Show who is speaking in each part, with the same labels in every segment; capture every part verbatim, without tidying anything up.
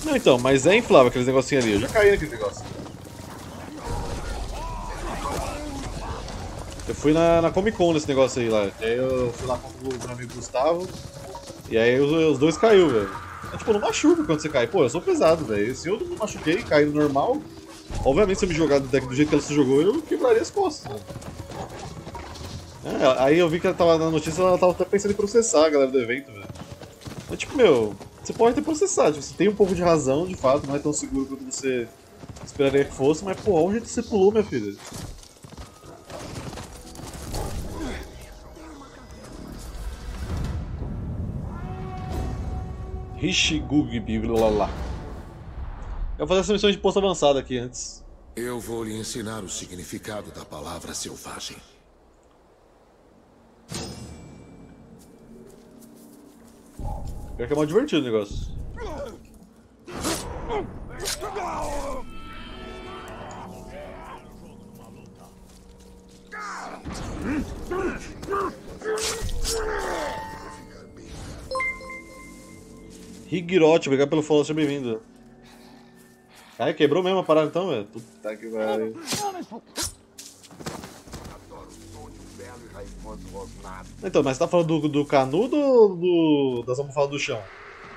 Speaker 1: Não, então, mas é inflável aqueles negocinhos ali. Eu já caí naquele negócio. Eu fui na, na Comic Con nesse negócio aí lá. E aí eu fui lá com o meu amigo Gustavo. E aí os, os dois caiu, velho. É, tipo, não machuca quando você cai. Pô, eu sou pesado, velho. Se eu não machuquei, caí no normal, obviamente se eu me jogar do deck do jeito que ela se jogou, eu quebraria as costas. Né? É, aí eu vi que ela tava na notícia, ela tava até pensando em processar a galera do evento, velho. É tipo, meu, você pode ter processado, tipo, você tem um pouco de razão, de fato, não é tão seguro quanto você esperaria que fosse, mas pô, olha o jeito que você pulou, minha filha. Hishigugi, blá blá. Eu vou fazer essa missão de posto avançada aqui antes.
Speaker 2: Eu vou lhe ensinar o significado da palavra selvagem.
Speaker 1: Pior que é mal divertido o negócio. Higirote, obrigado pelo follow, seja bem-vindo. Ai, quebrou mesmo a parada então, velho? Puta que pariu. Então, mas você tá falando do, do canudo ou do, das almofadas do chão?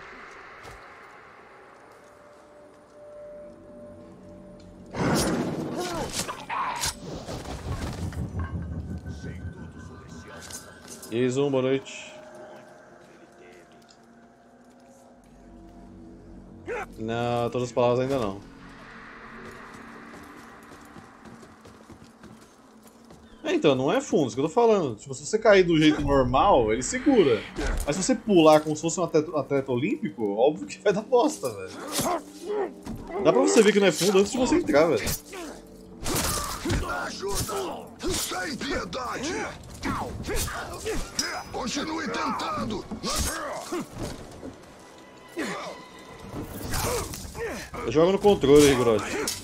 Speaker 1: E aí, Zoom, boa noite. Não, todas as palavras ainda não. É, então, não é fundo, isso que eu tô falando. Tipo, se você cair do jeito normal, ele segura. Mas se você pular como se fosse um atleta, atleta olímpico, óbvio que vai dar bosta, velho. Dá pra você ver que não é fundo antes de você entrar, velho.
Speaker 2: Ajuda! Sem piedade! Continue tentando!
Speaker 1: Eu jogo no controle, Higirote.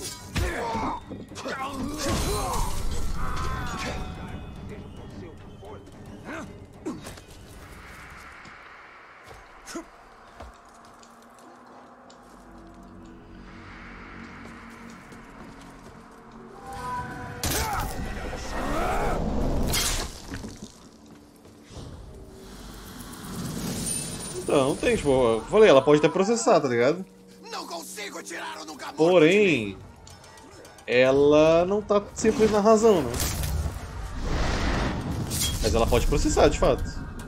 Speaker 1: Não, não tem, tipo, eu falei, ela pode até processar, tá ligado?
Speaker 2: Não consigo tirar o nunca morto.
Speaker 1: Porém, ela não tá sempre na razão, né? Mas ela pode processar, de fato.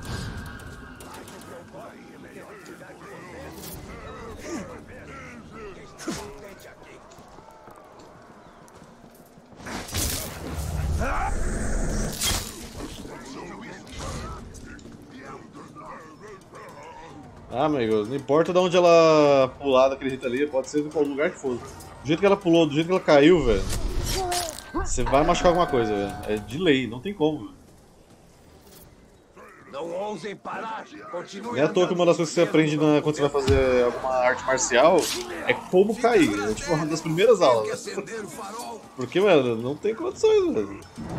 Speaker 1: Ah, amigo, não importa de onde ela pular daquele jeito ali, pode ser de qualquer lugar que for. Do jeito que ela pulou, do jeito que ela caiu, velho, você vai machucar alguma coisa, velho. É de lei, não tem como, velho.
Speaker 2: Não ousem parar. Continue.
Speaker 1: Não é à toa que uma das coisas que você aprende na, quando você vai fazer alguma arte marcial é como cair. É tipo uma das primeiras aulas. Porque, mano, não tem condições, velho.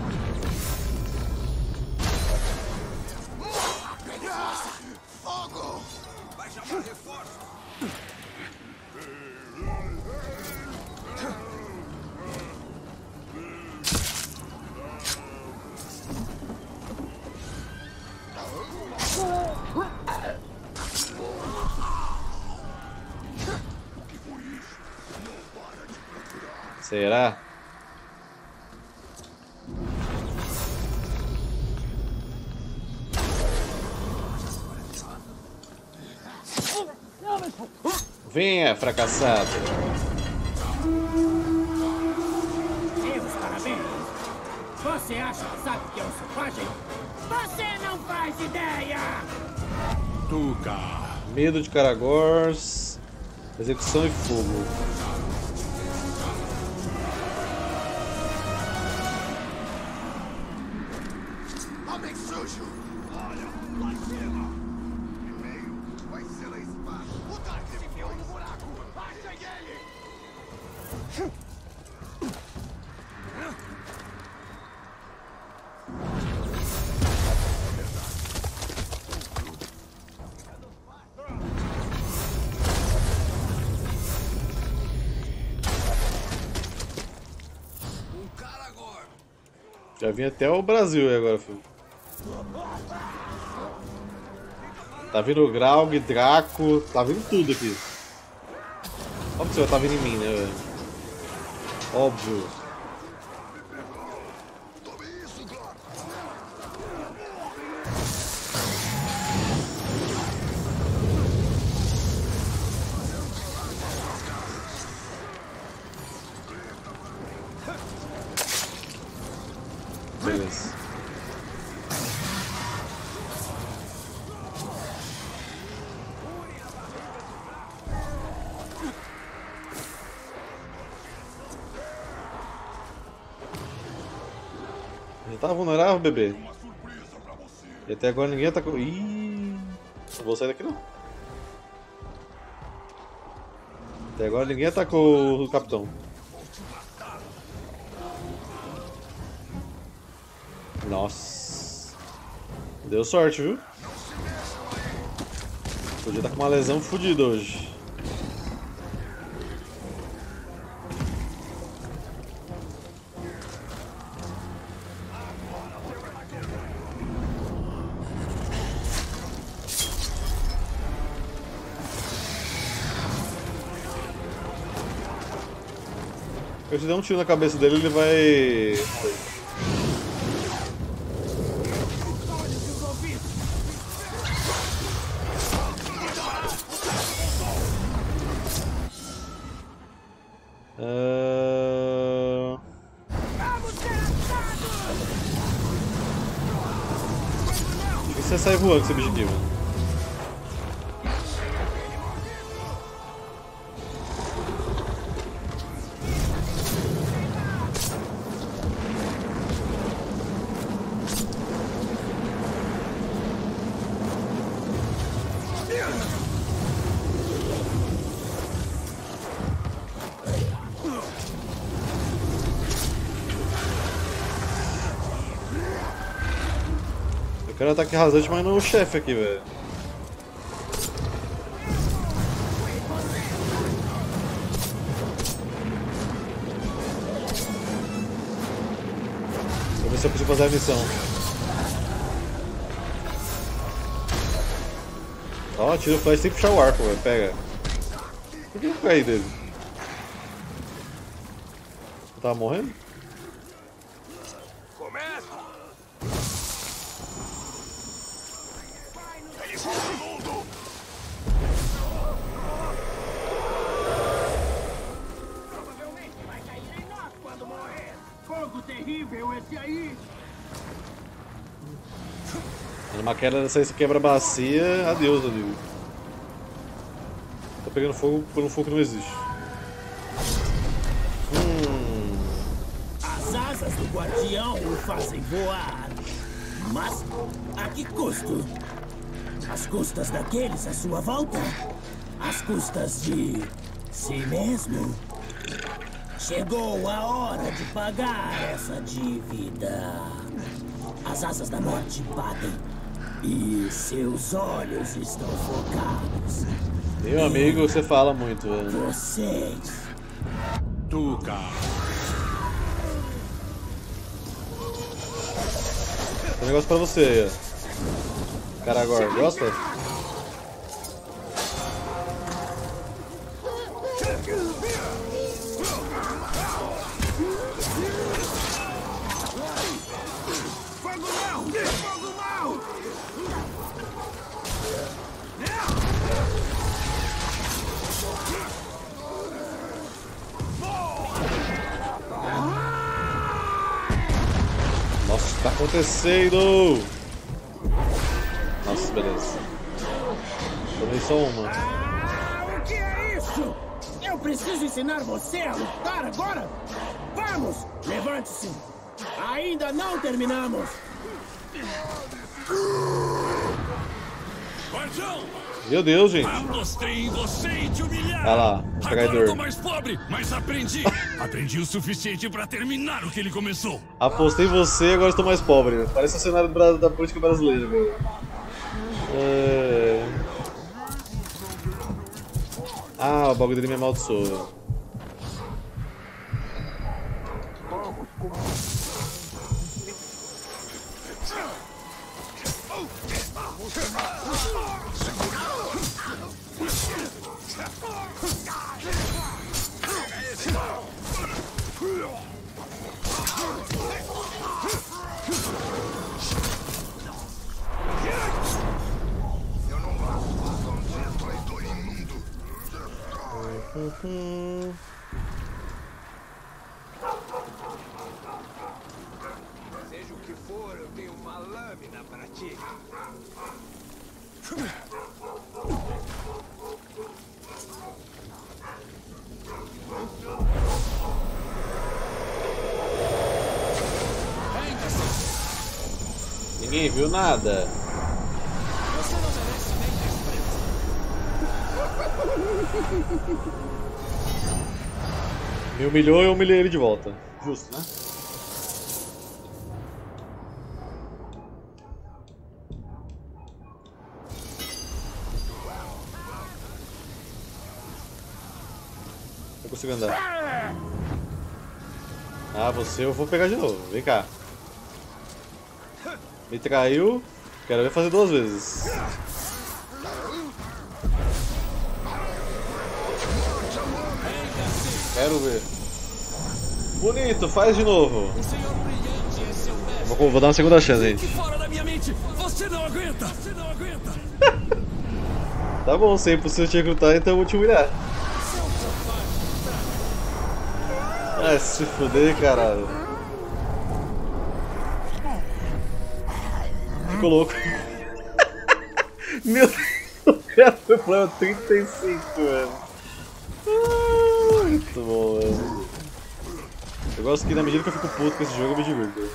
Speaker 2: Fogo! Vai chamar reforço.
Speaker 1: Será? Venha, fracassado.
Speaker 3: Meus parabéns. Você acha que sabe que é um selvagem? Você não faz ideia!
Speaker 2: Tuca.
Speaker 1: Medo de Caragors. Execução e fogo.
Speaker 2: Homem sujo. Olha, lá em cima. No meio vai ser a espada. O Dark se enfiou no buraco. Achem ele.
Speaker 1: Já vim até o Brasil aí agora, filho. Tá vindo o Graug, Draco, tá vindo tudo aqui. Óbvio que você vai tá vindo em mim, né, velho? Óbvio. Beleza. Já tá vulnerável, bebê. E até agora ninguém atacou. Ih, não vou sair daqui não. Até agora ninguém atacou o capitão. Nossa. Deu sorte, viu? Podia estar com uma lesão fodida hoje. Se eu te der um tiro na cabeça dele, ele vai... Uh... Acho que você sai voando com esse bicho aqui, mano. Eu quero ataque rasante, mas não o chefe aqui, velho. Vou ver se eu consigo fazer a missão. Ó, tira o flash sem puxar o arco, velho. Pega. Por que eu caí dele? Eu tava morrendo? Numa queda dessa aí você quebra a bacia, adeus, amigo. Tá pegando fogo por um fogo que não existe. Hum.
Speaker 3: As asas do guardião o fazem voar. Mas a que custo? Às custas daqueles à sua volta? Às custas de si mesmo? Chegou a hora de pagar essa dívida. As asas da morte batem e seus olhos estão focados.
Speaker 1: Meu amigo, você fala muito, velho.
Speaker 3: Vocês.
Speaker 4: Tuca.
Speaker 1: Tem um negócio pra você aí, ó. Cara, agora, gosta? Nossa, o que tá acontecendo? Nossa, beleza. Tomei só uma.
Speaker 3: Ah, o que é isso? Eu preciso ensinar você a lutar agora? Vamos, levante-se. Ainda não terminamos.
Speaker 4: Guardião!
Speaker 1: Meu Deus, gente.
Speaker 4: Apostei em você e te humilhar.
Speaker 1: Olha lá, o
Speaker 4: Agora eu
Speaker 1: traidor.
Speaker 4: tô mais pobre, mas aprendi. Aprendi o suficiente pra terminar o que ele começou.
Speaker 1: Apostei em você e agora estou mais pobre. Parece o cenário da, da política brasileira, velho. É... Ah, o bagulho dele me amaldiçoou, velho.
Speaker 2: Eu não gosto de batonzinho, traidor imundo.
Speaker 1: Uhum.
Speaker 5: Seja o que for, eu tenho uma lâmina para ti.
Speaker 1: Ninguém viu nada.
Speaker 5: Você não merece nem desprezo.
Speaker 1: Me humilhou e eu humilhei ele de volta. Justo, né? Eu consigo andar. Ah, você eu vou pegar de novo. Vem cá. Me traiu. Quero ver fazer duas vezes. Quero ver. Bonito, faz de novo.
Speaker 5: O senhor brilhante é seu mestre.
Speaker 1: Vou, vou dar uma segunda chance,
Speaker 4: Fique
Speaker 1: gente.
Speaker 4: fora da minha mente! Você não aguenta! Você não aguenta!
Speaker 1: Tá bom, se é impossível te recrutar, então eu vou te humilhar. Ah, se fuder, caralho. Ficou louco. Meu Deus, o cara foi pro trinta e cinco, velho. Ah, muito bom, velho. Eu gosto que na medida que eu fico puto com esse jogo, eu me divirto.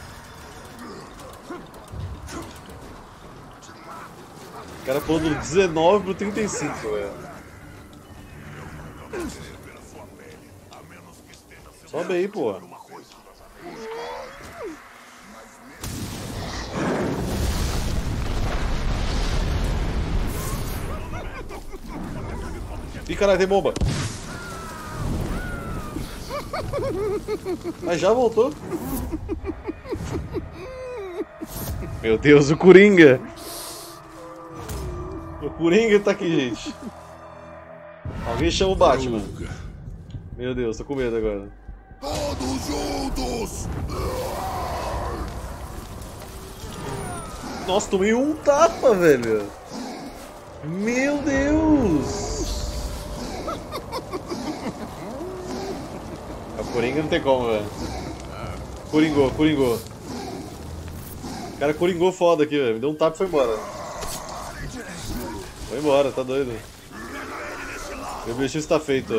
Speaker 1: O cara pulou do dezenove pro trinta e cinco, velho. Sobe aí, pô. Ih, caralho, tem bomba. Mas já voltou. Meu Deus, o Coringa. O Coringa tá aqui, gente. Alguém chama o Batman. Meu Deus, tô com medo agora.
Speaker 2: Todos juntos!
Speaker 1: Nossa, tomei um tapa, velho. Meu Deus. A Coringa não tem como, velho. Coringou, coringou. O cara coringou foda aqui, velho. Me deu um tapa e foi embora. Foi embora, tá doido. Meu objetivo está feito.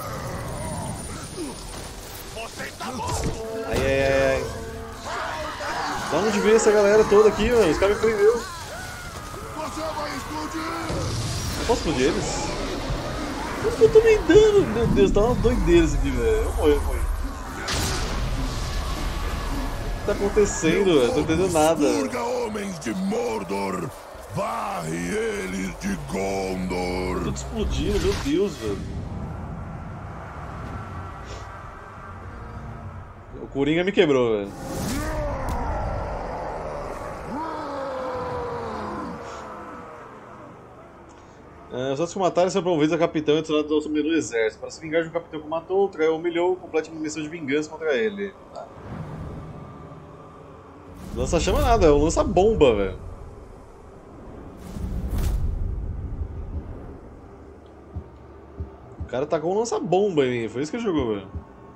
Speaker 1: Ai, ai, ai, ai. Da onde veio essa galera toda aqui, mano? Os caras me prenderam.
Speaker 2: Você vai explodir!
Speaker 1: Eu posso explodir eles? Por que eu tomei dano? Meu Deus, tá umas doideiras aqui, velho. Eu morri, eu morri. O que tá acontecendo, velho? Tô entendendo nada.
Speaker 2: Purga homens de Mordor! Varre eles de Gondor!
Speaker 1: Tudo explodindo, meu Deus, velho. O Coringa me quebrou, velho. É, os outros que mataram são promovidos a capitão e adicionados ao submenu do exército. Para se vingar de um capitão que matou, traiu, humilhou, complete uma missão de vingança contra ele. Tá. Lança-chama nada, é um lança-bomba, velho. O cara tacou um lança-bomba em mim, foi isso que ele jogou, velho.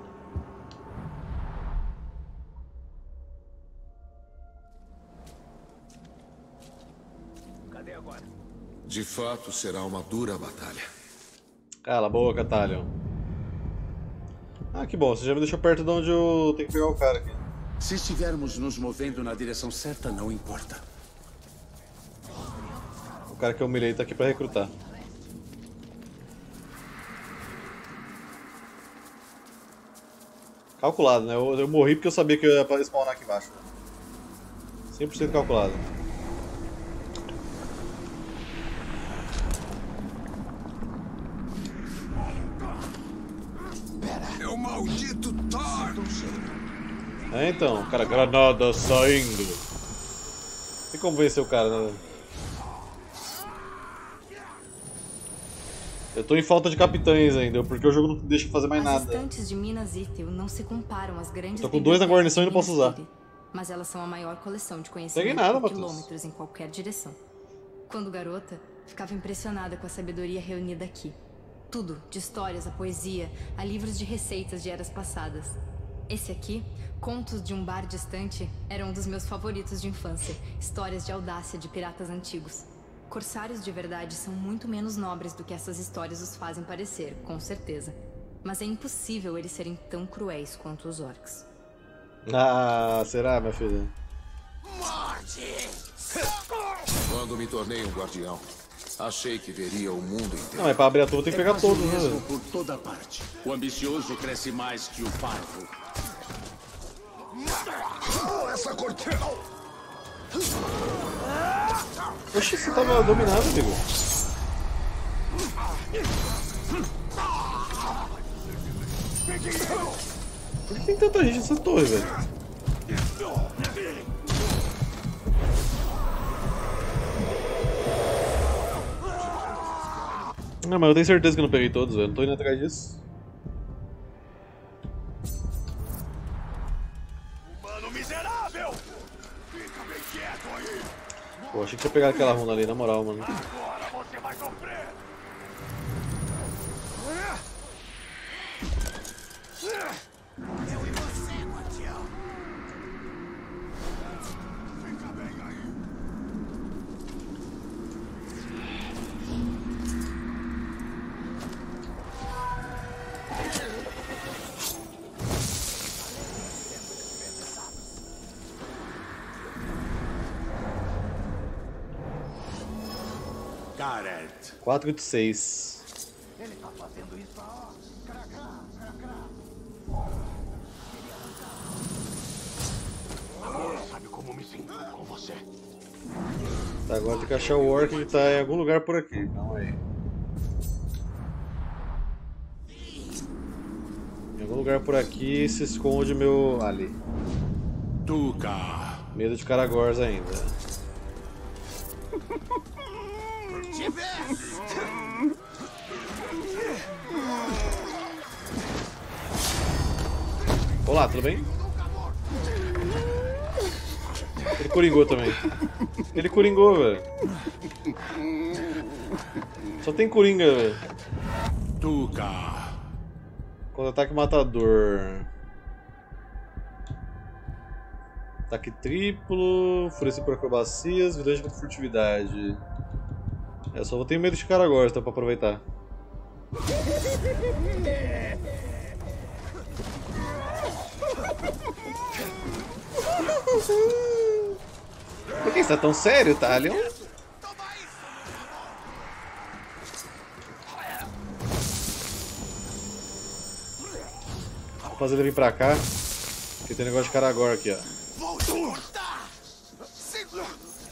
Speaker 5: Cadê agora?
Speaker 2: De fato, será uma dura batalha.
Speaker 1: Cala a boca, Talion. Ah, que bom, você já me deixou perto de onde eu tenho que pegar o cara aqui.
Speaker 6: Se estivermos nos movendo na direção certa, não importa.
Speaker 1: O cara que eu humilhei tá aqui pra recrutar. Calculado, né? Eu, eu morri porque eu sabia que eu ia spawnar aqui embaixo. cem por cento calculado.
Speaker 2: É o maldito Thor!
Speaker 1: É então, cara, granada saindo. Tem como vencer o cara, né? Eu tô em falta de capitães ainda, porque o jogo não deixa fazer mais
Speaker 7: As
Speaker 1: nada.
Speaker 7: estantes de Minas Ithil não se comparam às grandes.
Speaker 1: Tô com dois na guarnição e não posso usar.
Speaker 7: Mas elas são a maior coleção de conhecimento
Speaker 1: Peguei nada,
Speaker 7: por
Speaker 1: Matheus.
Speaker 7: quilômetros em qualquer direção. Quando garota, ficava impressionada com a sabedoria reunida aqui. Tudo, de histórias a poesia, a livros de receitas de eras passadas. Esse aqui, Contos de um Bar Distante, era um dos meus favoritos de infância. Histórias de audácia de piratas antigos. Corsários de verdade são muito menos nobres do que essas histórias os fazem parecer, com certeza. Mas é impossível eles serem tão cruéis quanto os orcs.
Speaker 1: Ah, será, minha filha?
Speaker 2: Quando me tornei um guardião, achei que veria o mundo inteiro.
Speaker 1: Não, mas pra abrir a turma tem que pegar
Speaker 6: quase
Speaker 1: todos,
Speaker 6: o
Speaker 1: né?
Speaker 6: mesmo
Speaker 1: velho?
Speaker 6: por toda parte. O ambicioso cresce mais que o parvo.
Speaker 2: Essa cortina!
Speaker 1: Oxi, você tava dominado, amigo. Por que tem tanta gente nessa torre, velho? Não, mas eu tenho certeza que eu não peguei todos, velho. Não tô indo atrás disso.
Speaker 2: Mano miserável! Fica bem quieto aí!
Speaker 1: Pô, achei que ia pegar aquela runa ali, na moral, mano.
Speaker 2: Agora você vai sofrer! Eu e você, guardião! Fica bem aí!
Speaker 6: Gareth.
Speaker 1: quatro de seis.
Speaker 2: Ele tá fazendo isso, ó! Cracá, cracá! Agora sabe como me sinto com você.
Speaker 1: Tá, agora tem que achar o orc que tá em algum lugar por aqui. Calma aí. Em algum lugar por aqui se esconde meu... ali.
Speaker 6: Tuca.
Speaker 1: Medo de Caragors ainda. Olá, tudo bem? Ele coringou também. Ele coringou, velho. Só tem coringa, velho.
Speaker 6: Tuca.
Speaker 1: Contra-ataque matador. Ataque triplo, furece por acrobacias, vidante contra furtividade. Eu só vou ter medo de cara agora, então, pra aproveitar. Por que você tá tão sério, Talion? Vou fazer ele vir pra cá. Porque tem um negócio de cara agora aqui, ó.
Speaker 2: Vou te cortar! Segura!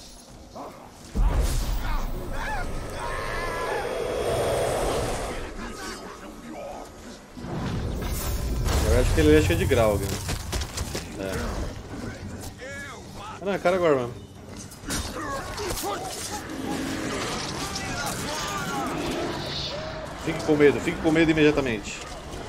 Speaker 1: Eu acho que ele acho que é de Graug, né? É. Ah, não, é cara agora mesmo. Fique com medo, fique com medo imediatamente.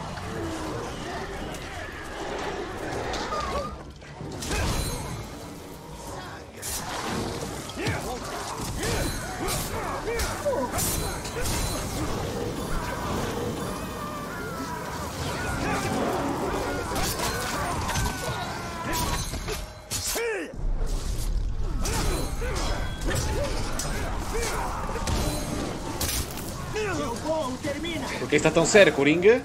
Speaker 1: Por que está tão sério, Coringa?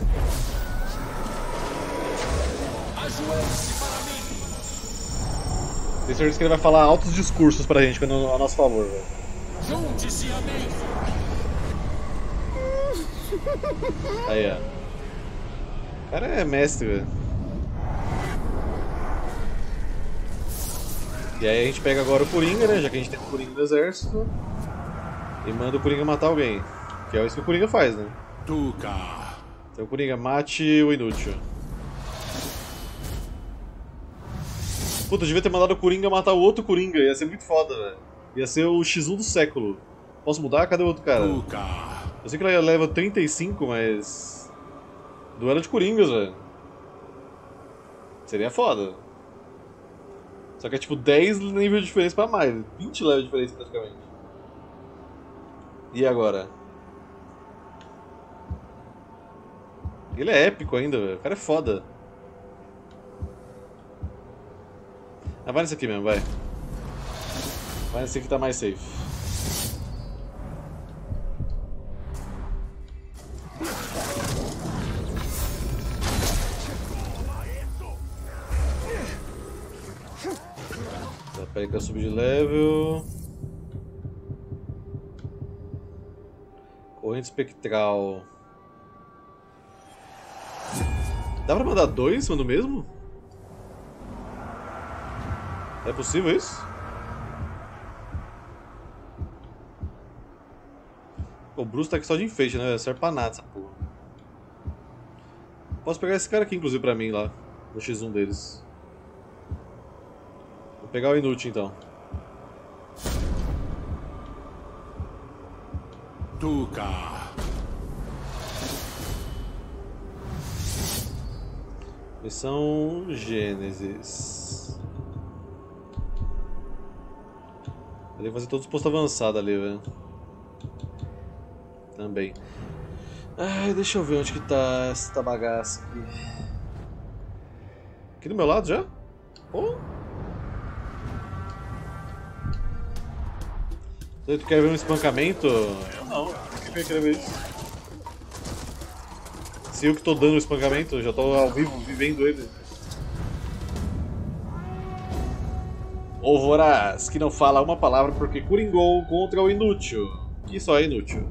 Speaker 1: Tenho certeza que ele vai falar altos discursos pra gente quando a nosso favor, velho.
Speaker 4: Junte-se a mim!
Speaker 1: Aí, ó. O cara é mestre, velho. E aí a gente pega agora o Coringa, né? Já que a gente tem o Coringa no exército. E manda o Coringa matar alguém. Que é isso que o Coringa faz, né?
Speaker 6: Tuca.
Speaker 1: Então o Coringa mate o inútil. Puta, eu devia ter mandado o Coringa matar o outro Coringa, ia ser muito foda, velho. Ia ser o X um do século. Posso mudar? Cadê o outro cara?
Speaker 6: Tuca.
Speaker 1: Eu sei que ela leva trinta e cinco, mas... Duelo de Coringas, velho. Seria foda. Só que é tipo dez níveis de diferença pra mais. vinte levels de diferença praticamente. E agora? Ele é épico ainda, velho. O cara é foda. Ah, vai nesse aqui mesmo, vai. Vai nesse aqui que tá mais safe. Tá, peraí que eu subi de level. Corrente espectral. Dá pra mandar dois sendo o mesmo? É possível isso? O Bruce tá aqui só de enfeite, né? Serve pra nada essa porra. Posso pegar esse cara aqui, inclusive, pra mim lá. No X um deles. Vou pegar o inútil então.
Speaker 6: Tuca.
Speaker 1: Missão Gênesis. Eu tenho que fazer todos os postos avançados ali, velho. Também. Ai, deixa eu ver onde que tá essa bagaça aqui. Aqui do meu lado já? Oh. Tu quer ver um espancamento? Eu não. Por que eu quero ver isso? Se eu que tô dando o espancamento, eu já tô ao vivo vivendo ele. O Voraz, que não fala uma palavra porque coringou contra o inútil. Que só é inútil.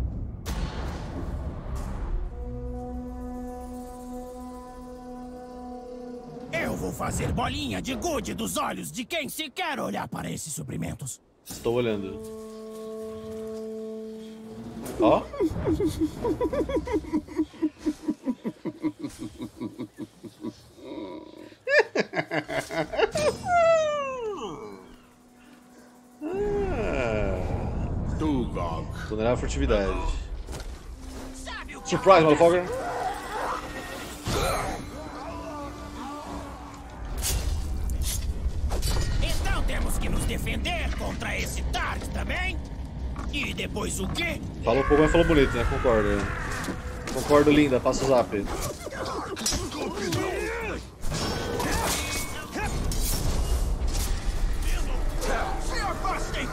Speaker 3: Eu vou fazer bolinha de gude dos olhos de quem sequer olhar para esses suprimentos.
Speaker 1: Estou olhando. Ó.
Speaker 6: Tugog.
Speaker 1: Vulnerável furtividade. Surprise, motherfucker!
Speaker 3: Então temos que nos defender contra esse Tark também? E depois o quê?
Speaker 1: Falou pouco, mas falou bonito, né? Concordo. Concordo, linda. Passa o zap.
Speaker 3: Se afastem!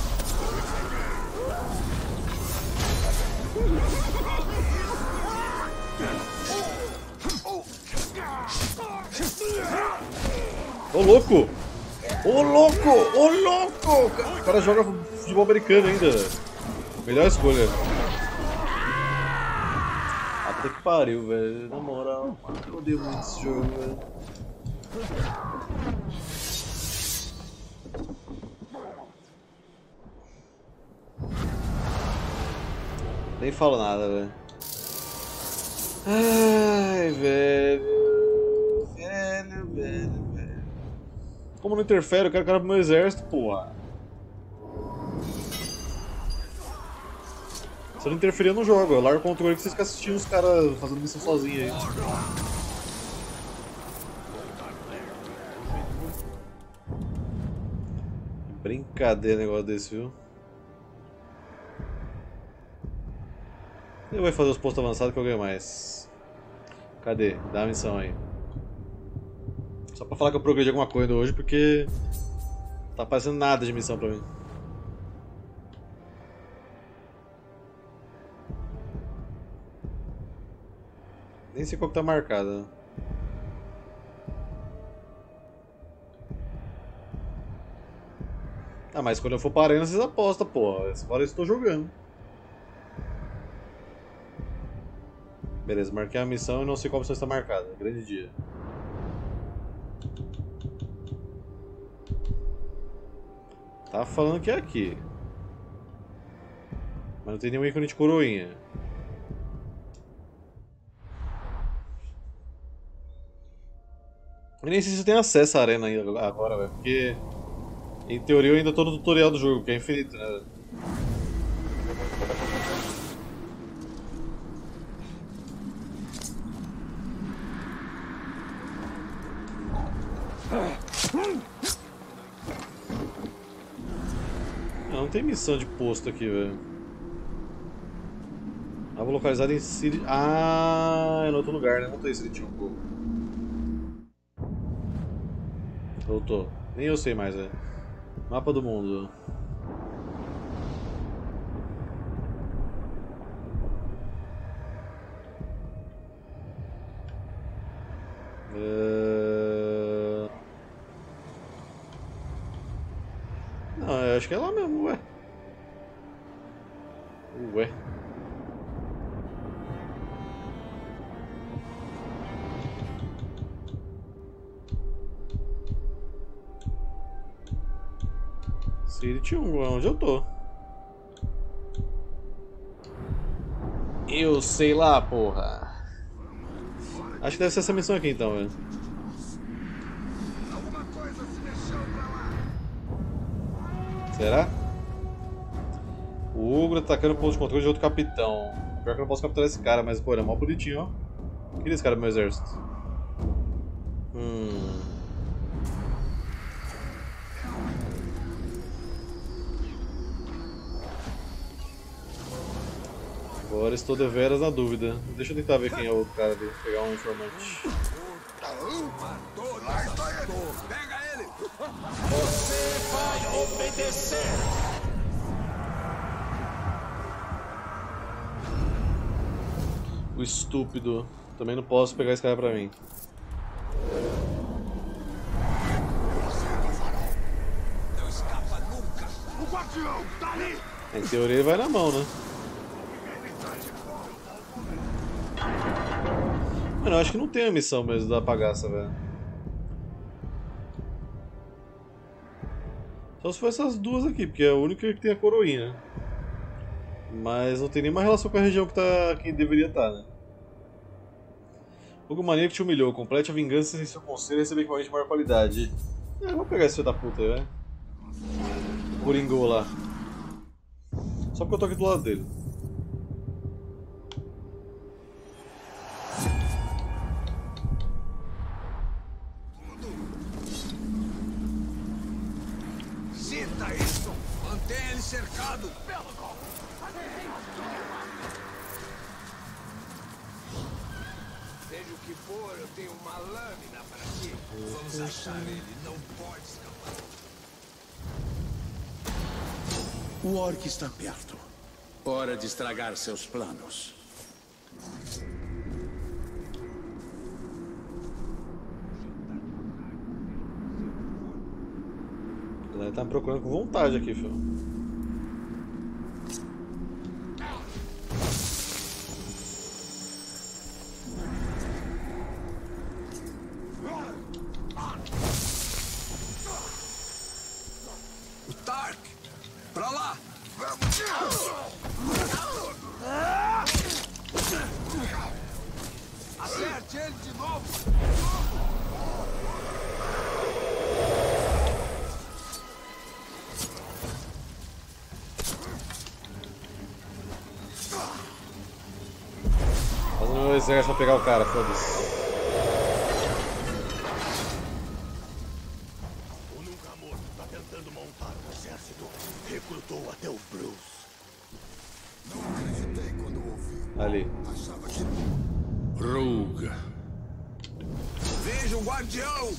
Speaker 1: Ô louco! Ô louco! Ô louco! O cara joga futebol americano ainda. Melhor escolha. Até que pariu, velho. Na moral, mano, eu odeio muito esse jogo, velho. Nem falo nada, velho. Ai, velho. Velho, velho, velho. Como não interfere? Eu quero o cara pro meu exército, porra. Se eu não interferir, eu não jogo. Eu largo o controle que vocês ficam assistindo os caras fazendo missão sozinhos aí. Brincadeira negócio desse, viu? Eu vou fazer os postos avançados que eu ganho mais. Cadê? Dá a missão aí. Só pra falar que eu progredi alguma coisa hoje, porque tá aparecendo nada de missão pra mim. Nem sei qual que tá marcada. Ah, mas quando eu for pra arena, vocês apostam, porra. Fora isso, eu tô jogando. Beleza, marquei a missão e não sei qual missão está marcada. Grande dia. Tá falando que é aqui. Mas não tem nenhum ícone de coroinha. Eu nem sei se eu tenho acesso à arena ainda agora, velho, porque em teoria eu ainda tô no tutorial do jogo, que é infinito, né, velho? Não, não tem missão de posto aqui, velho. Alvo localizado em City... Ah, é no outro lugar, né? Não tem City um pouco. Voltou. Nem eu sei mais, velho. Mapa do mundo. É... Não, eu acho que é lá mesmo, ué. Ué. City um, onde eu tô? Eu sei lá, porra. Acho que deve ser essa missão aqui então, velho.
Speaker 2: Alguma coisa se mexeu pra lá.
Speaker 1: Será? O Ugro atacando o ponto de controle de outro capitão. Pior que eu não posso capturar esse cara, mas pô, ele é mó bonitinho, ó. Queria esse cara pro meu exército. Hum. Agora estou deveras na dúvida. Deixa eu tentar ver quem é o outro cara ali, pegar um informante.
Speaker 5: Matou, matou. Pega ele!
Speaker 4: Você vai obedecer!
Speaker 1: O estúpido. Também não posso pegar esse cara pra mim.
Speaker 5: Não escapa nunca!
Speaker 2: O guardião tá ali!
Speaker 1: Em teoria ele vai na mão, né? Mano, eu acho que não tem a missão mesmo da bagaça, velho. Só se for essas duas aqui, porque é a única que tem a coroinha. Mas não tem nenhuma relação com a região que, tá, que deveria estar, né? Hugo Maníaco te humilhou. Complete a vingança em seu conselho e receber equipamento de maior qualidade. É, vou pegar esse filho da puta aí, velho. Coringou lá. Só porque eu tô aqui do lado dele.
Speaker 5: Sinta isso! Mantenha ele cercado! Seja o que for, eu tenho uma lâmina para ti. Vamos achar ele, não pode escapar.
Speaker 6: O orc está perto. Hora de estragar seus planos.
Speaker 1: Ele tá me procurando com vontade aqui, filho.
Speaker 5: O Tark! Pra lá! Acerte ele de novo!
Speaker 1: Faz o meu exército pra pegar o cara, foda-se.
Speaker 2: O nunca morto tá tentando montar um exército. Recrutou até o Bruce. Não acreditei quando ouvi.
Speaker 1: Ali.
Speaker 2: Achava que...
Speaker 6: Rogue.
Speaker 5: Veja o guardião!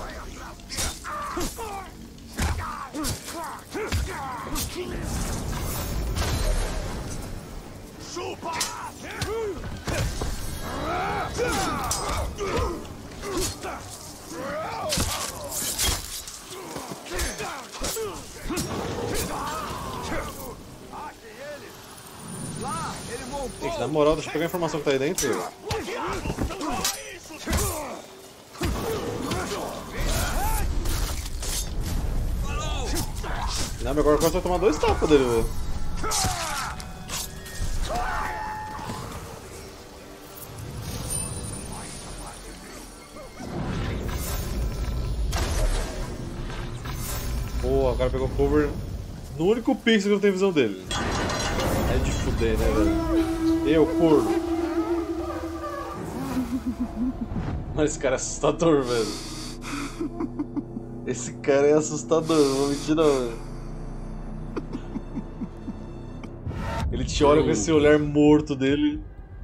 Speaker 2: Chupa!
Speaker 5: Lá! Ele montou!
Speaker 1: Gente, na moral, deixa eu pegar a informação que tá aí dentro. Não, agora eu posso tomar dois tapas dele, velho. o cara pegou cover no único pixel que não tem visão dele. É de fuder, né, velho? Eu, corno. Mas esse cara é assustador, velho. Esse cara é assustador, não vou mentir não, velho. Ele te olha com esse olhar morto dele.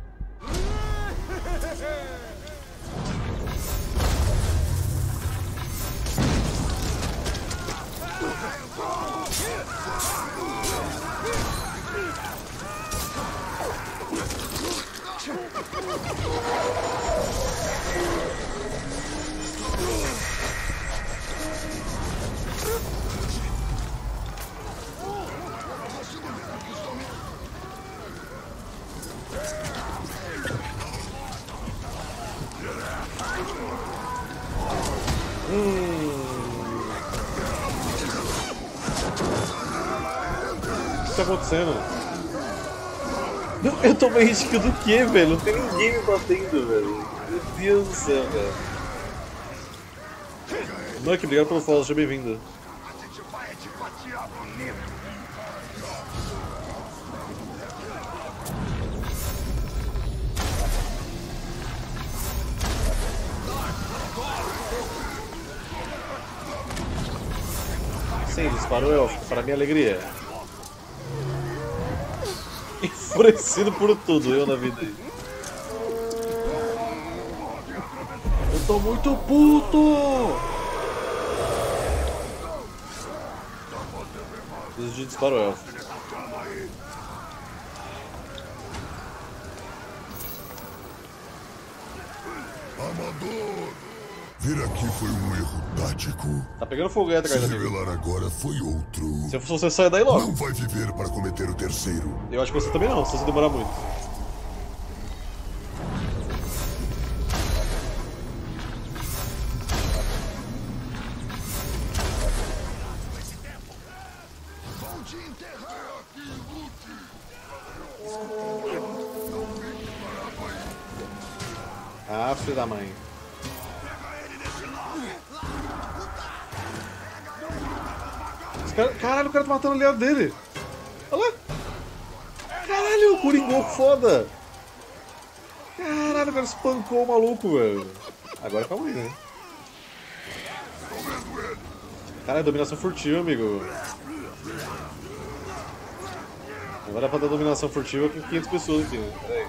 Speaker 1: O que tá acontecendo? Não, eu tomei risco do que, velho? Não tem ninguém me batendo, velho. Meu Deus do céu, velho. Nuck, obrigado pelo follow, seja bem-vindo.
Speaker 2: A gente vai te fatiar bonito.
Speaker 1: Sim, disparou elfo, para minha alegria. Enfurecido por tudo, eu na vida aí. Eu tô muito puto! Preciso de disparo elfo.
Speaker 2: Amador! Vir aqui foi um erro tático.
Speaker 1: Tá pegando fogo aí atrás
Speaker 2: Se
Speaker 1: da amigo.
Speaker 2: revelar agora foi outro.
Speaker 1: Se eu fosse você, sai daí logo.
Speaker 2: Não vai viver para cometer o terceiro.
Speaker 1: Eu acho que você também não, se você demorar muito.
Speaker 2: Vão te enterrar aqui, Luke.
Speaker 1: Ah, filho da mãe. Esse cara, caralho, o cara tá matando o aliado dele. Olha lá. Caralho, o Coringou foda. Caralho, o cara espancou o maluco, velho. Agora calma aí, né? Caralho, dominação furtiva, amigo. Agora dá pra dar dominação furtiva com quinhentas pessoas aqui, né? Pera aí.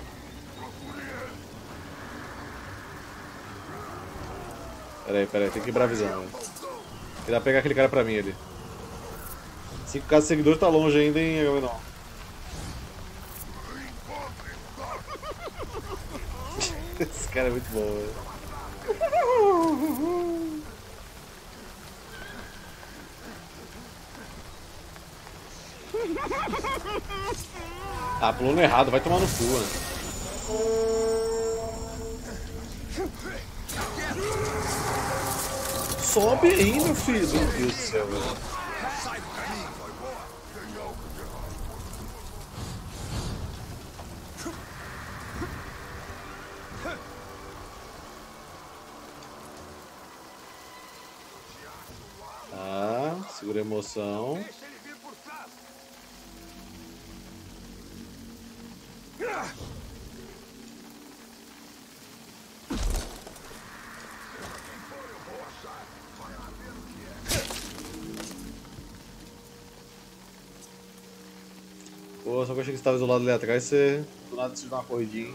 Speaker 1: Pera aí, pera aí, tem que quebrar a visão, né? Queria pegar aquele cara pra mim ali. cinco K de seguidores tá longe ainda, hein, não. Esse cara é muito bom, velho. Ah, pulou no errado, vai tomar no cu, mano. Sobe aí, meu filho. Meu Deus do céu, velho. Tá, segura a emoção. Pô, só que eu achei que você estava isolado ali atrás e você do nada decidiu dar uma corridinha.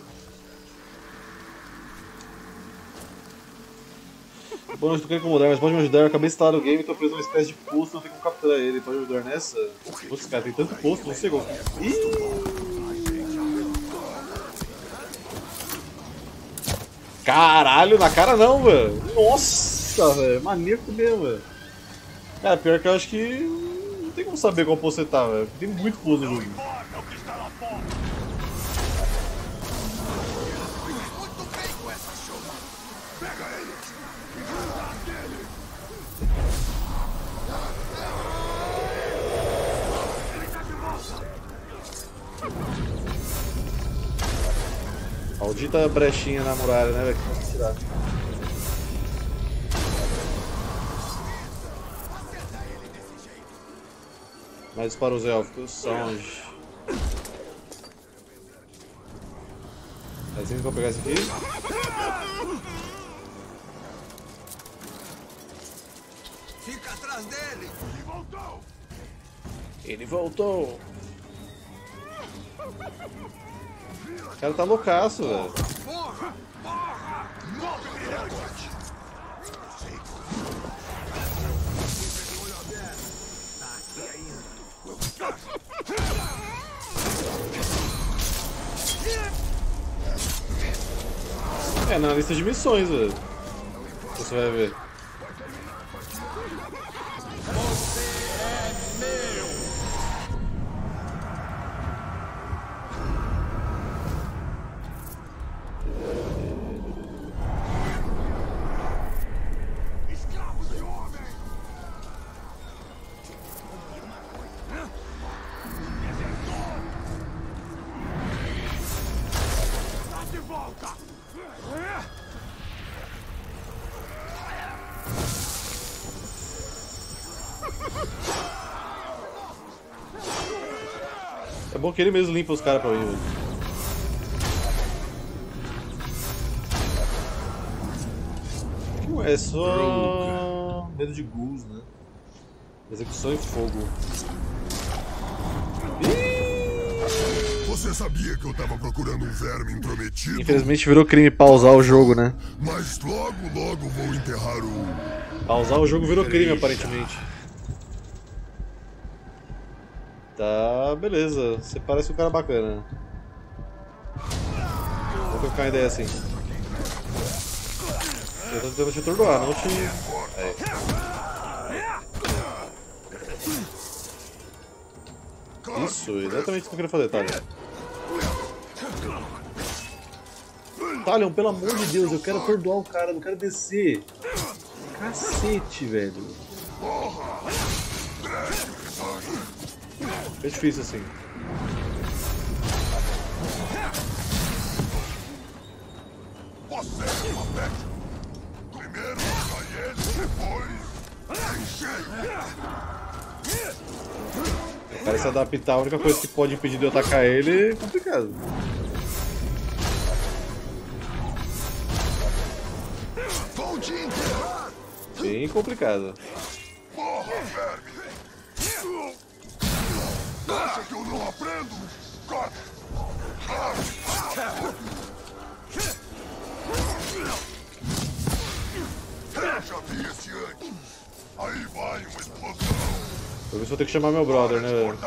Speaker 1: Bom, não estou querendo incomodar, mas pode me ajudar? Eu acabei de instalar o game e estou preso numa espécie de posto, não tem como capturar ele. Pode me ajudar nessa? Putz, cara, tem tanto posto, não sei como. Ih! Caralho, na cara não, velho! Nossa, velho, maníaco mesmo, velho. Cara, pior que eu acho que não tem como saber qual posto você tá, velho. Tem muito posto no jogo. Maldita brechinha na muralha, né, velho? Que não tirar. Mais para os élficos, só onde? É assim que eu vou pegar esse aqui?
Speaker 5: Fica atrás dele! Ele voltou!
Speaker 1: Ele voltou! O cara tá loucaço, velho.
Speaker 5: Porra! Porra! Golpe brilhante!
Speaker 1: É, na lista de missões, velho. Você vai ver.
Speaker 2: Escravos de homem! Tá de volta!
Speaker 1: É bom que ele mesmo limpa os caras pra mim, velho. Não é só medo de ghouls, né? Execução e fogo.
Speaker 2: Você sabia que eu tava procurando um verme intrometido?
Speaker 1: Infelizmente virou crime pausar o jogo, né?
Speaker 2: Mas logo, logo vou enterrar o...
Speaker 1: Pausar o jogo virou crime, aparentemente. Tá, beleza. Você parece um cara bacana. Vou trocar uma ideia assim. Eu tô tentando te atordoar, não te... É. Isso, exatamente o que eu queria fazer, Talion. Talion, pelo amor de Deus, eu quero atordoar o cara, não quero descer. Cacete, velho. É difícil assim.
Speaker 2: Você é uma peste. Primeiro sai ele, depois... encher.
Speaker 1: O cara se adaptar, a única coisa que pode impedir de eu atacar ele é complicado.
Speaker 2: Vou te enterrar.
Speaker 1: Bem complicado.
Speaker 2: Porra, verme. Acha que eu não aprendo? Corta. Eu já vi esse antes. Aí vai uma explosão.
Speaker 1: Vou ver se vou ter que chamar meu brother, né, velho?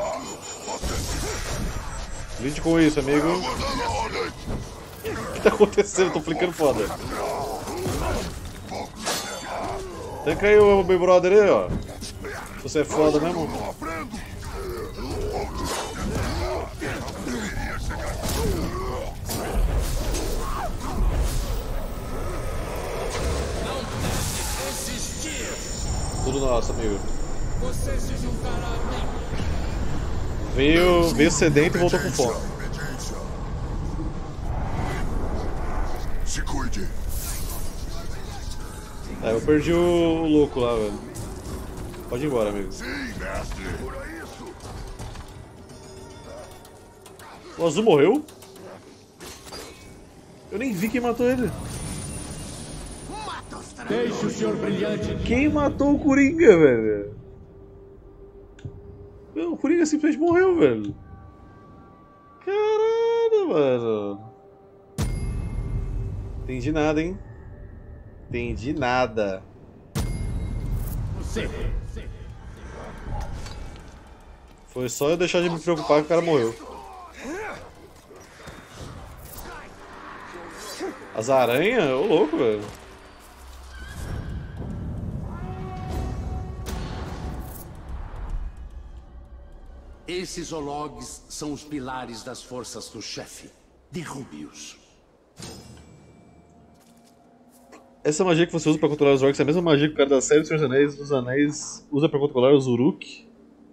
Speaker 2: Você
Speaker 1: Lide com isso, amigo. O que tá acontecendo? Eu tô flicando foda. Tanca aí o meu brother aí, ó. Se você é foda mesmo.
Speaker 2: não aprendo.
Speaker 1: Tudo nosso, amigo.
Speaker 5: Você se juntará a mim!
Speaker 1: Veio, veio sedento e voltou com fome.
Speaker 2: Obediência. Se cuide.
Speaker 1: É, eu perdi o louco lá, velho. Pode ir embora, amigo.
Speaker 2: Sim, mestre. Por isso.
Speaker 1: O azul morreu? Eu nem vi quem matou ele.
Speaker 3: Deixe o senhor brilhante.
Speaker 1: Quem matou o Coringa, velho? O Coringa simplesmente morreu, velho. Caralho, mano. Entendi nada, hein? Entendi nada.
Speaker 3: Você.
Speaker 1: Foi só eu deixar de me preocupar que o cara morreu. As aranhas? Ô louco, velho.
Speaker 6: Esses Ologs são os pilares das forças do chefe. Derrube-os.
Speaker 1: Essa magia que você usa pra controlar os orcs é a mesma magia que o cara da série dos Senhor dos Anéis, dos Anéis usa pra controlar os Uruk?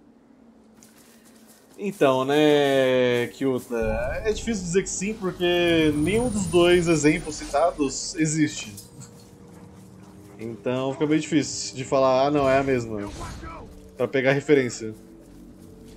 Speaker 1: Então, né, Kyuta, é difícil dizer que sim, porque nenhum dos dois exemplos citados existe. Então fica bem difícil de falar, ah não, é a mesma, pra pegar referência.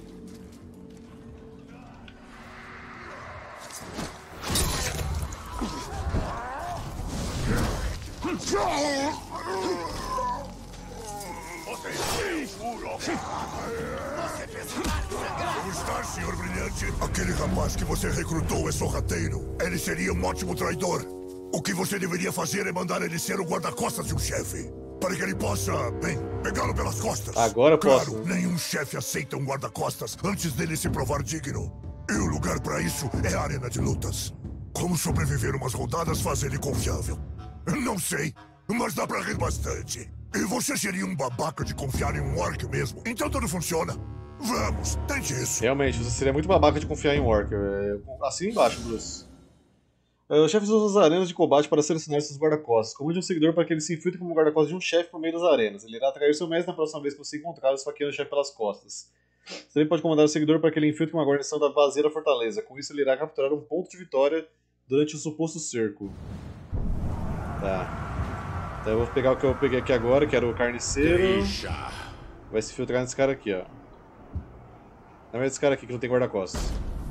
Speaker 2: Como está, senhor Brilhante? Aquele rapaz que você recrutou é sorrateiro. Ele seria um ótimo traidor. O que você deveria fazer é mandar ele ser o guarda-costas de um chefe. Para que ele possa, bem, pegá-lo pelas costas.
Speaker 1: Agora eu posso.
Speaker 2: Claro, nenhum chefe aceita um guarda-costas antes dele se provar digno. E o lugar para isso é a arena de lutas. Como sobreviver umas rodadas faz ele confiável? Não sei, mas dá pra rir bastante. E você seria um babaca de confiar em um orc mesmo. Então tudo funciona. Vamos, tente isso.
Speaker 1: Realmente, você seria muito babaca de confiar em um orc. Assim embaixo, Bruce. Os chefes usam as arenas de combate para selecionar seus guarda-costas. Comande um seguidor para que ele se infiltre como guarda-costas de um chefe por meio das arenas. Ele irá atrair seu mestre na próxima vez que você encontrar esfaqueando o chefe pelas costas. Você também pode comandar o seguidor para que ele infiltre uma guarnição da Vazeira Fortaleza. Com isso, ele irá capturar um ponto de vitória durante o suposto cerco. Tá. Então eu vou pegar o que eu peguei aqui agora, que era o carniceiro. Vai se filtrar nesse cara aqui, ó. Não é esse cara aqui que não tem guarda-costas.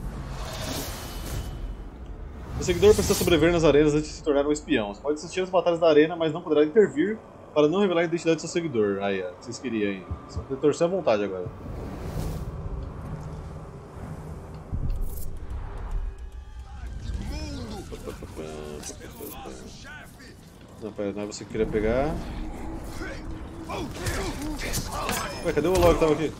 Speaker 1: O seguidor precisa sobreviver nas arenas antes de se tornar um espião. Você pode assistir as batalhas da arena, mas não poderá intervir para não revelar a identidade do seu seguidor. Aí, ó, vocês queriam aí. Só poder torcer à vontade agora. Não, pera, não é você que queria pegar. Ué, cadê o Olog que tava aqui?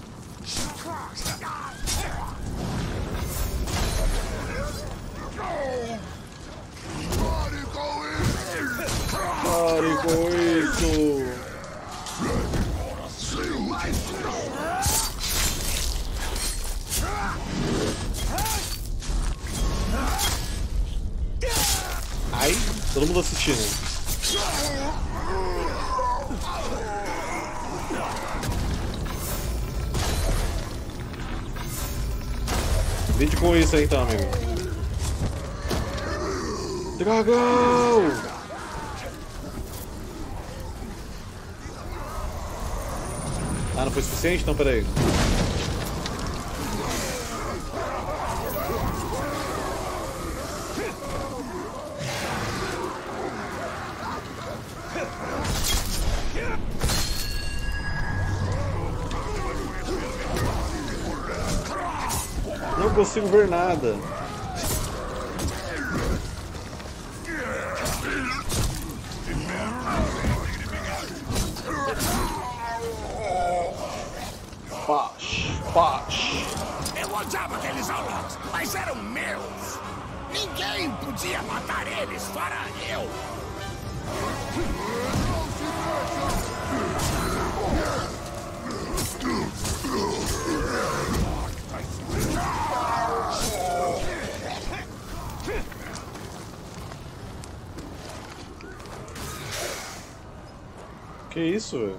Speaker 1: Pare com isso! Ai, todo mundo assistindo. Lide com isso aí então, amigo. Dragão! Ah, não foi suficiente? Então, peraí. Não consigo ver nada. Paz, paz.
Speaker 5: Eu odiava aqueles Orcs, mas eram meus. Ninguém podia matar eles, fora eu.
Speaker 1: Que isso, velho?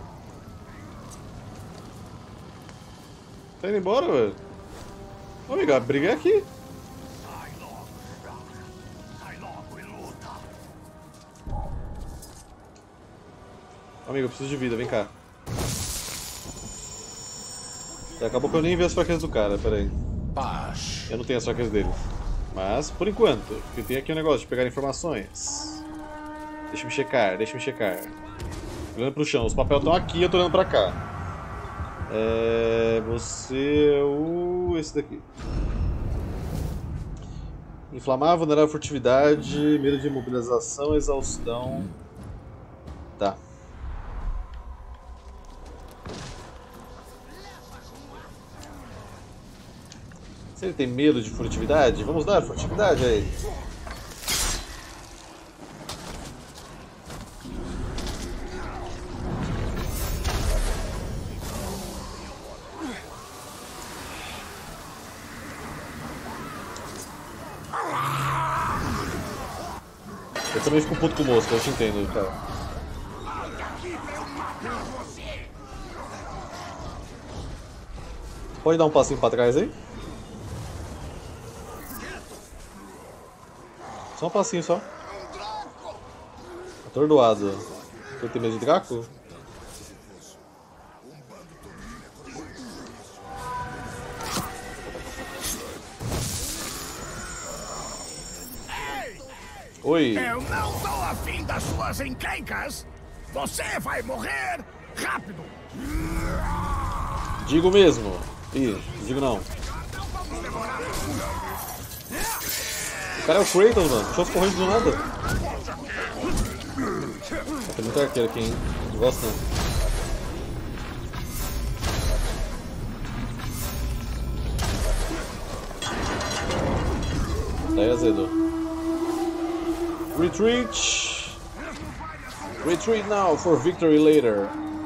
Speaker 1: Tá indo embora, velho? Ô, amigo, a briga é aqui.
Speaker 5: Vai logo, vai logo e luta.
Speaker 1: Amigo, eu preciso de vida, vem cá. Acabou que eu nem vi as fraquezas do cara, peraí.
Speaker 6: Paz.
Speaker 1: Eu não tenho as fraquezas dele. Mas, por enquanto, porque tem aqui um negócio de pegar informações. Deixa eu me checar, deixa eu me checar. Olhando pro chão, os papéis estão aqui, eu tô olhando pra cá. É... Você é o... esse daqui. Inflamar, vulnerável furtividade, medo de imobilização, exaustão. Tá. Se ele tem medo de furtividade, vamos dar furtividade a ele. Eu também fico puto com o moço, eu te entendo, cara. Pode dar um passinho pra trás aí? Só um passinho só. Atordoado. Você tem medo de Draco? Oi!
Speaker 5: Eu não tô afim das suas encrencas. Você vai morrer rápido!
Speaker 1: Digo mesmo. Ih, digo não. O cara é o Kratos, mano. Puxou as correntes do nada. Tem muito arqueiro aqui, hein? Não gosto não. Daí azedo. Retreat! Retreat now for victory later.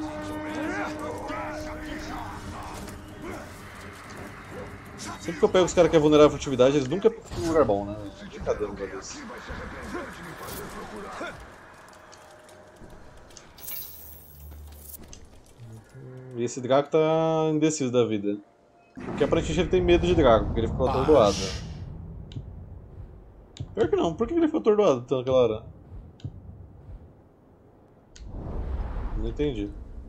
Speaker 1: Sempre que eu pego os caras que é vulnerável à furtividade, eles nunca ficam num lugar bom, né? Cadê um lugar desse? E esse Draco tá indeciso da vida. Porque aparentemente ele tem medo de Draco, porque ele ficou atordoado. Pior que não, por que ele ficou atordoado naquela hora? Não entendi.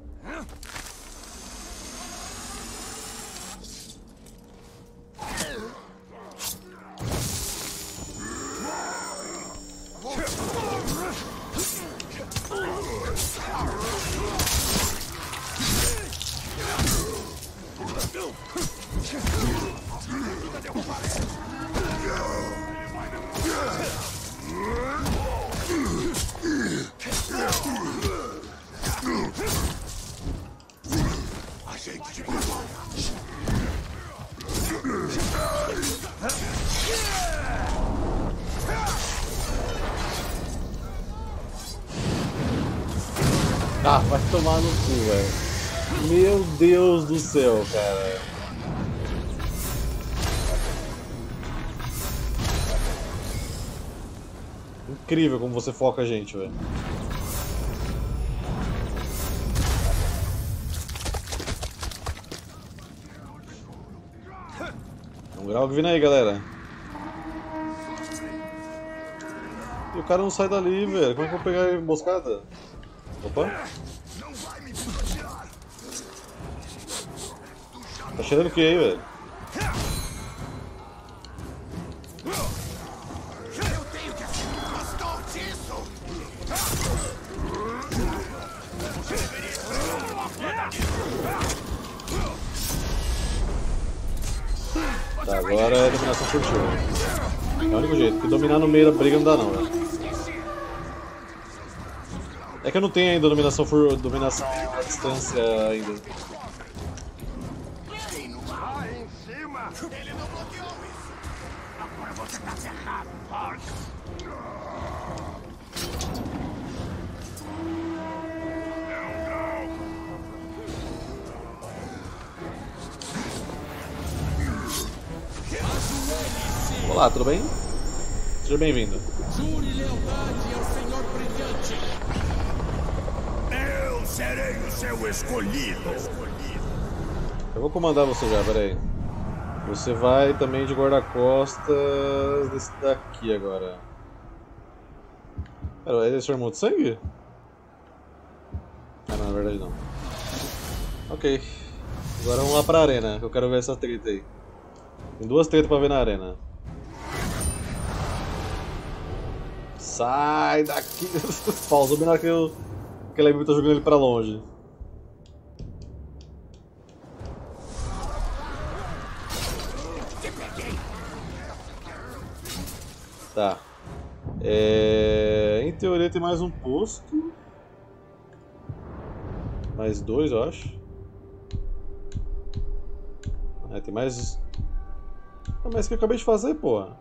Speaker 1: Ah, vai tomar no cu, velho. Meu Deus do céu, cara. Incrível como você foca a gente, velho. Um grau vindo aí, galera. E o cara não sai dali, velho. Como é que eu vou pegar a emboscada? Opa! Tá cheirando o que aí, velho? Tá, agora é dominação furtiva. É o único jeito, porque dominar no meio da briga não dá não, velho. É que eu não tenho ainda dominação por dominação à distância ainda.
Speaker 5: Em cima! Ele não bloqueou isso! Agora você tá cerrado, Lord!
Speaker 1: Olá, tudo bem? Seja bem-vindo.
Speaker 4: Jure lealdade ao Senhor Brilhante.
Speaker 5: Eu serei o seu escolhido!
Speaker 1: Eu vou comandar você já, peraí. Você vai também de guarda-costas desse daqui agora. Pera, é esse irmão de sangue? Ah não, na verdade não. Ok. Agora vamos lá pra arena, que eu quero ver essa treta aí. Tem duas tretas pra ver na arena. Sai daqui! Pausou bem na hora que eu... que a Levi tá jogando ele pra longe. Tá. É... Em teoria tem mais um posto. Mais dois, eu acho. É, tem mais... Ah, mas que eu acabei de fazer, porra.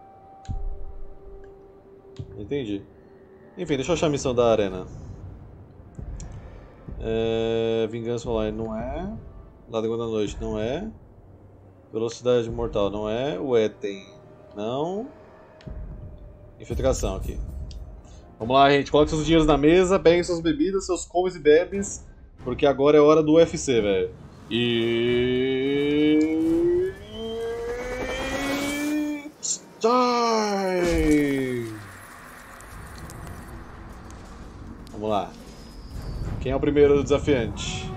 Speaker 1: Entendi. Enfim, deixa eu achar a missão da arena. É... Vingança online não é. Ladrão da noite não é. Velocidade mortal não é. O Eten não. Infiltração aqui. Vamos lá, gente. Coloque seus dinheiros na mesa, peguem suas bebidas, seus comes e bebes, porque agora é hora do U F C, velho. E... time! Vamos lá. Quem é o primeiro desafiante?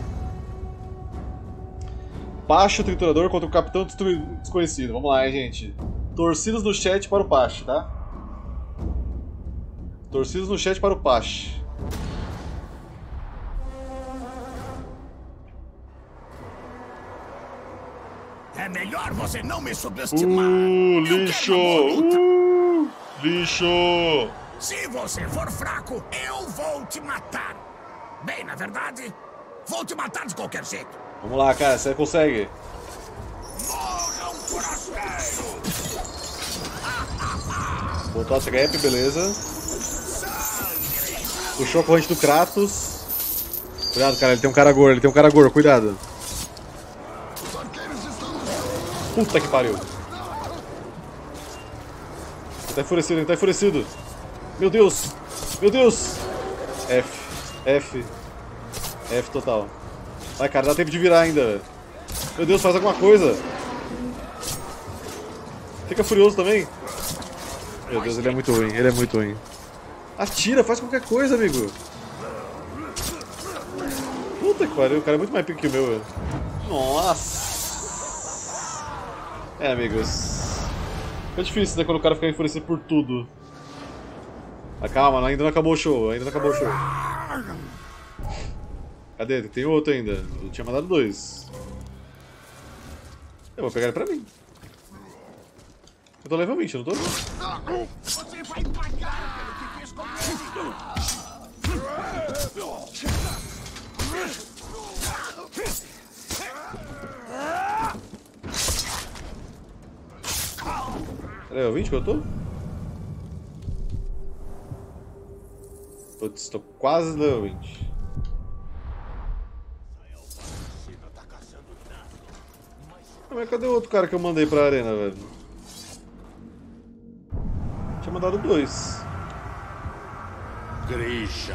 Speaker 1: Pacho Triturador contra o Capitão Desconhecido. Vamos lá, hein, gente. Torcidas no chat para o Pacho, tá? Torcidas no chat para o Pacho.
Speaker 5: melhor você não me subestimar.
Speaker 1: Uh, lixo! Uh, lixo!
Speaker 5: Se você for fraco, eu vou te matar. Bem, na verdade, vou te matar de qualquer jeito.
Speaker 1: Vamos lá, cara, você consegue.
Speaker 5: Morra um forasteiro!
Speaker 1: Voltou a trap, beleza. Puxou a corrente do Kratos. Cuidado, cara, ele tem um cara gordo, ele tem um cara gordo, cuidado. Puta que pariu. Ele tá enfurecido, ele tá enfurecido. Meu Deus, meu Deus. F, F, F total. Vai, cara, dá tempo de virar ainda, velho. Meu Deus, faz alguma coisa. Fica furioso também. Meu Deus, ele é muito ruim, ele é muito ruim. Atira, faz qualquer coisa, amigo. Puta que pariu, o cara é muito mais pique que o meu, velho. Nossa. É, amigos. Fica difícil, né, quando o cara fica enfurecido por tudo. Mas calma, ainda não acabou o show, ainda não acabou o show. Cadê? Tem outro ainda. Eu tinha mandado dois. Eu vou pegar ele pra mim. Eu tô level vinte, eu não tô?
Speaker 5: Você vai pagar pelo que fez comigo!
Speaker 1: Level vinte que eu tô? Putz, tô quase level vinte. Ah, mas cadê o outro cara que eu mandei pra arena, velho? Tinha mandado dois.
Speaker 5: Grisha.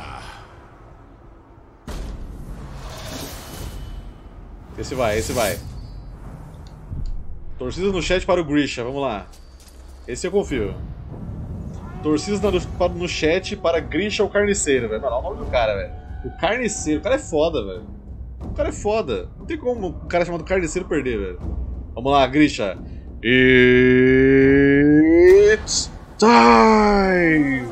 Speaker 1: Esse vai, esse vai. Torcidas no chat para o Grisha, vamos lá. Esse eu confio. Torcidas no, no chat para Grisha o Carniceiro, velho. Olha o nome do cara, velho. O Carniceiro, o cara é foda, velho. O cara é foda. Não tem como um cara chamado Carniceiro perder, velho. Vamos lá, Grisha. It's time!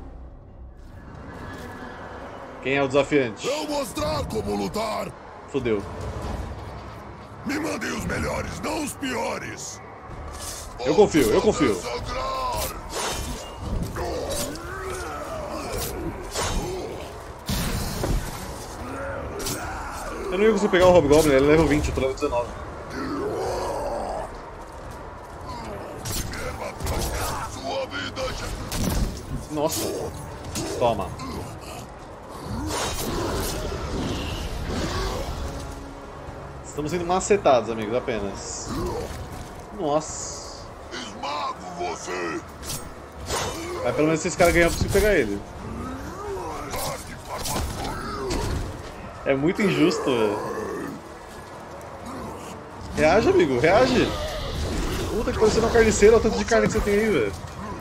Speaker 1: Quem é o desafiante?
Speaker 2: Vou mostrar como lutar.
Speaker 1: Fudeu.
Speaker 2: Me mandem os melhores, não os piores.
Speaker 1: Eu confio, eu confio. Eu não ia conseguir pegar o Hobgoblin, ele é level vinte, eu tô level dezenove. Nossa. Toma. Estamos sendo macetados, amigos, apenas. Nossa.
Speaker 2: Esmago você.
Speaker 1: Mas pelo menos se esse cara ganhar, eu consigo pegar ele. É muito injusto, velho. Reage, amigo, reage. Puta que parecendo um carniceiro, olha o tanto de carne que você tem aí, velho.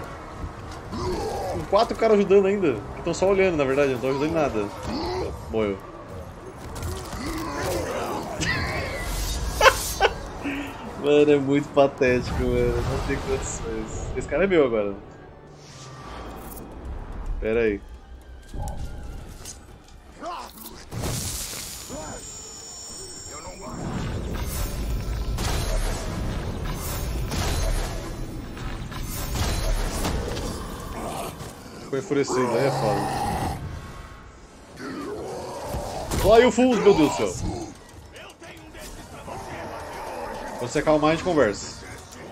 Speaker 1: Com quatro caras ajudando ainda. Que estão só olhando, na verdade, não estão ajudando em nada. Morreu. Mano, é muito patético, mano. Não tem condições. Esse cara é meu agora. Pera aí. Ficou enfurecido, aí é foda. Olha o full, meu Deus do céu. Quando você acalmar, a gente conversa.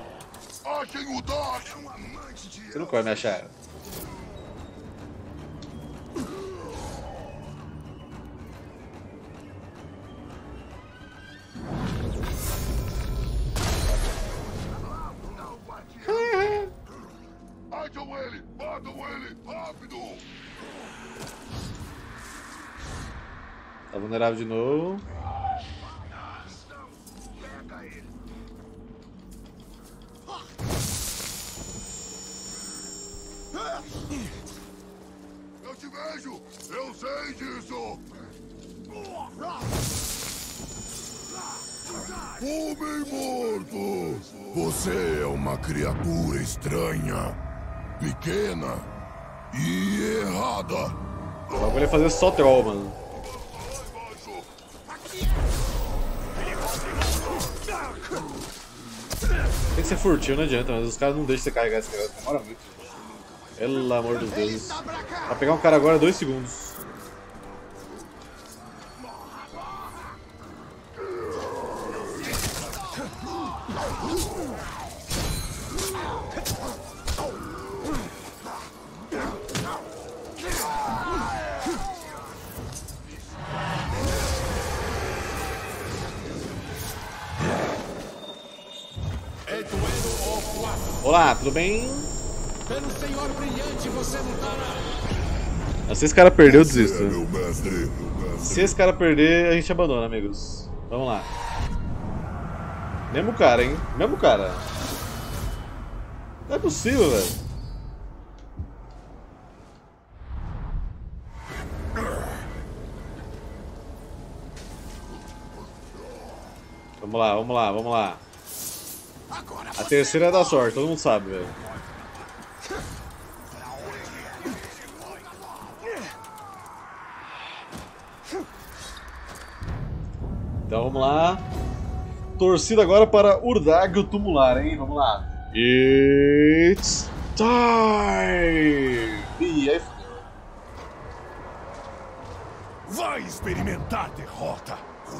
Speaker 1: Você não vai me achar.
Speaker 2: Matam ele! Matam ele! Rápido!
Speaker 1: Tá vulnerável de novo.
Speaker 2: Eu te vejo! Eu sei disso! Homem morto! Você é uma criatura estranha, pequena e errada.
Speaker 1: O bagulho é fazer só troll, mano. Tem que ser furtivo, não adianta, mas os caras não deixam você carregar esse negócio, demora muito. Pelo amor dos deuses. Pra pegar um cara agora é dois segundos. Olá, tudo bem?
Speaker 4: Pelo Senhor Brilhante você lutará.
Speaker 1: Se esse cara perder, eu desisto.
Speaker 2: É, meu mestre, meu mestre.
Speaker 1: Se esse cara perder, a gente abandona, amigos. Vamos lá. Mesmo cara, hein? Mesmo cara. Não é possível, velho. Vamos lá, vamos lá, vamos lá. A terceira é da sorte, todo mundo sabe, velho. Então vamos lá. Torcida agora para Urdag o Tumular, hein? Vamos lá. It's time! E aí, fodeu.
Speaker 2: Vai experimentar derrota.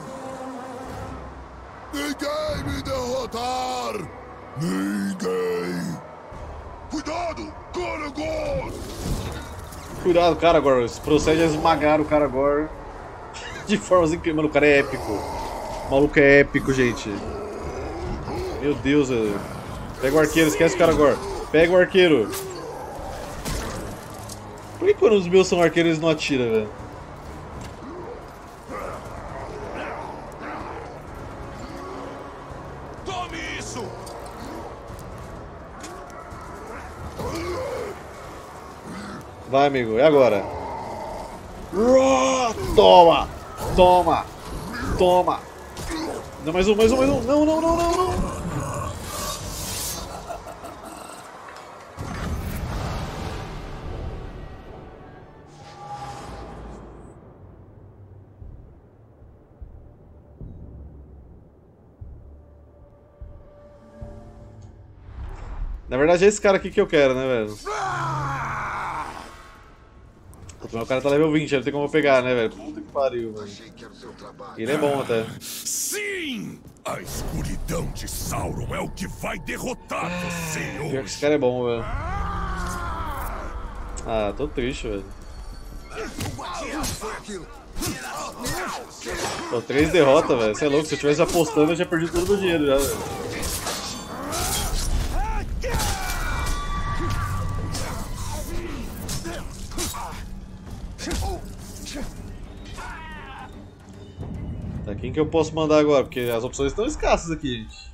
Speaker 2: Ninguém me derrotar! Ninguém! Cuidado, Karagor!
Speaker 1: Cuidado, Karagor. Procede a esmagar o Karagor de formas incríveis. Mano, o cara é épico. O maluco é épico, gente. Meu Deus, velho. Pega o arqueiro, esquece o Karagor. Pega o arqueiro. Por que quando os meus são arqueiros eles não atiram, velho? Vai, amigo, e agora? Toma! Toma! Toma! Não, mais um, mais um, mais um! Não, não, não, não, não! Na verdade é esse cara aqui que eu quero, né, velho? O cara tá level vinte, ele tem como eu pegar, né, velho? Puta que pariu, velho. Ele é bom até.
Speaker 2: Sim! A escuridão de Sauron é o que vai derrotar você
Speaker 1: Pior que
Speaker 2: hoje.
Speaker 1: esse cara é bom, velho. Ah, tô triste, velho. Pô, três derrotas, velho. Você é louco, se eu tivesse apostando eu já perdi todo o meu dinheiro já, velho. Tá, quem que eu posso mandar agora? Porque as opções estão escassas aqui, gente.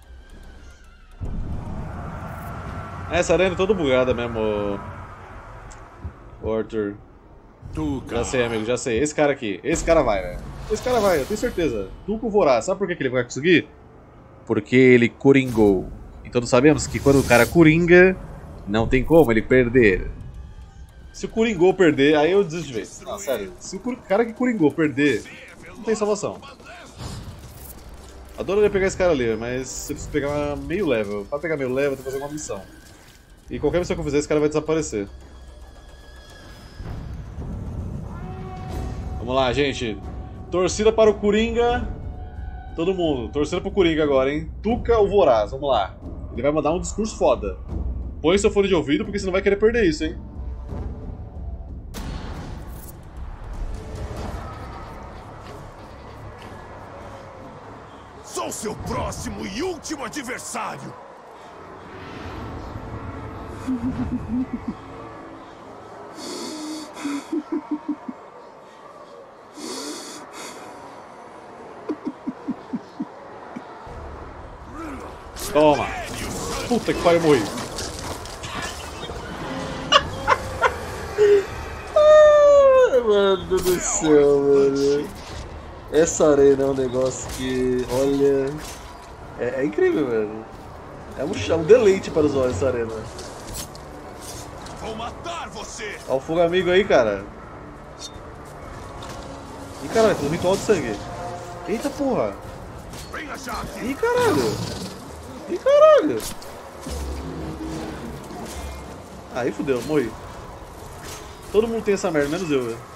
Speaker 1: Essa arena é toda bugada mesmo, o Arthur. Já sei, amigo, já sei. Esse cara aqui, esse cara vai, velho. Esse cara vai, eu tenho certeza. Tuco Voraz, sabe por que que ele vai conseguir? Porque ele coringou. Então nós sabemos que quando o cara coringa, não tem como ele perder. Se o coringou perder, aí eu desisto de vez. Não, sério. Se o cara que coringou perder, não tem salvação. Adoraria pegar esse cara ali, mas se eu preciso pegar meio level. Pra pegar meio level, eu tenho que fazer uma missão. E qualquer missão que eu fizer, esse cara vai desaparecer. Vamos lá, gente. Torcida para o Coringa. Todo mundo, torcida para o Coringa agora, hein? Tuca o Voraz, vamos lá. Ele vai mandar um discurso foda. Põe seu fone de ouvido, porque você não vai querer perder isso, hein?
Speaker 2: Sou seu próximo e último adversário.
Speaker 1: Toma! Puta que pariu, eu morri!
Speaker 8: Ai, mano do céu, mano. Essa arena é um negócio que, olha... É, é incrível, velho. É um, é um deleite para os olhos essa arena.
Speaker 2: Vou matar você!
Speaker 1: Olha o fogo amigo aí, cara. Ih, caralho, fez um ritual de sangue. Eita porra!
Speaker 2: Venha já aqui!
Speaker 1: Ih, caralho! Ih, caralho! Aí fudeu, morri. Todo mundo tem essa merda, menos eu, velho.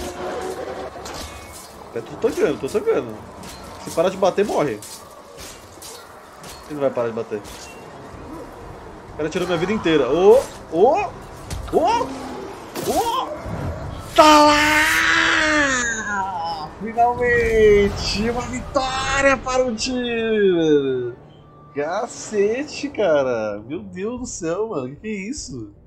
Speaker 1: Eu tô tancando, tô tancando. Se parar de bater, morre. Ele não vai parar de bater. O cara tirou minha vida inteira. Ô! Ô! Ô! Ô! Tá lá! Finalmente! Uma vitória para o time! Cacete, cara! Meu Deus do céu, mano. Que que é isso?